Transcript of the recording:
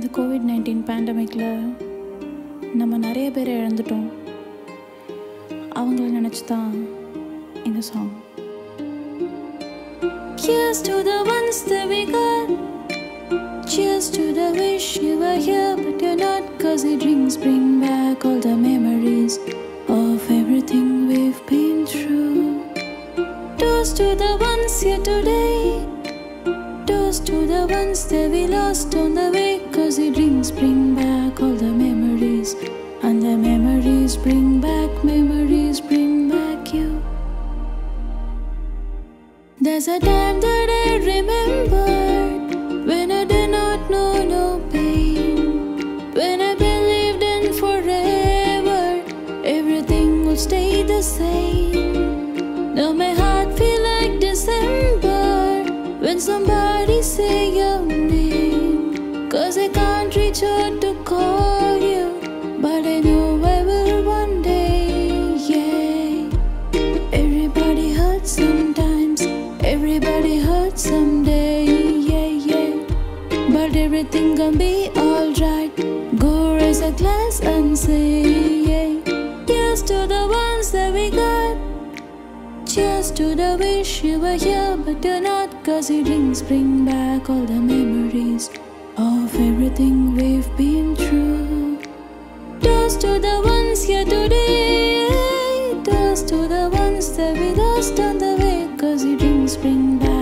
இந்த COVID-19 பேண்டமிக்கில் நம்ம நிறைய பேரை இழந்துட்டோம். அவங்கள நினச்சி தான் இந்த song. Cheers to the ones that we got. Cheers to the wish you were here but you're not, 'cause the drinks bring back all the memories of everything we've been through. Toast to the ones here today. Toast to the ones that we lost on the way, 'cause the drinks bring back all the memories, and the memories bring back you. There's a time that I remember when I did not know no pain, when I believed in forever everything would stay the same. Now my heart feel like December when somebody say your name, 'cause I can't reach out to call you, but I know I will one day. Yeah, everybody hurts sometimes, everybody hurts someday. Yeah, yeah, but everything gonna be alright. Go raise a glass and say yeah. Cheers to the ones that we got. Cheers to the wish you were here but you're not, 'cause the drinks bring back all the memories of everything we've been through. Toast to the ones here today. Toast to the ones that we lost on the way, 'cause the drinks bring back